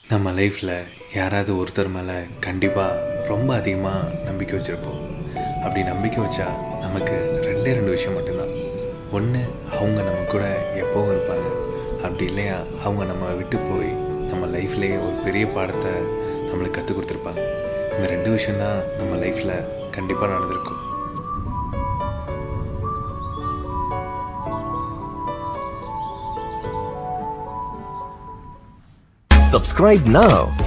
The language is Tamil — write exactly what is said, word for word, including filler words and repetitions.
நம்ம லைஃப்பில் யாராவது ஒருத்தர் மேலே கண்டிப்பாக ரொம்ப அதிகமாக நம்பிக்கை வச்சுருப்போம். அப்படி நம்பிக்கை வச்சா நமக்கு ரெண்டே ரெண்டு விஷயம் மட்டும்தான். ஒன்று, அவங்க நம்ம கூட எப்போவும் இருப்பாங்க. அப்படி இல்லையா அவங்க நம்ம விட்டு போய் நம்ம லைஃப்லேயே ஒரு பெரிய பாடத்தை நம்மளுக்கு கற்றுக் கொடுத்துருப்பாங்க. இந்த ரெண்டு விஷயந்தான் நம்ம லைஃப்பில் கண்டிப்பாக நடந்திருக்கும். Subscribe now